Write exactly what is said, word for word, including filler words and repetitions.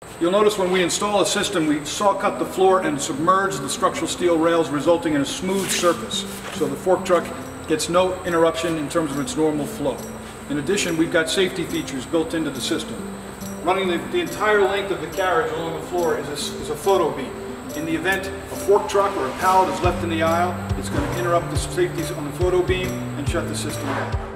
You'll notice when we install a system, we saw cut the floor and submerge the structural steel rails, resulting in a smooth surface. So the fork truck gets no interruption in terms of its normal flow. In addition, we've got safety features built into the system. Running the, the entire length of the carriage along the floor is a, is a photo beam. In the event a fork truck or a pallet is left in the aisle, it's going to interrupt the safeties on the photo beam and shut the system down.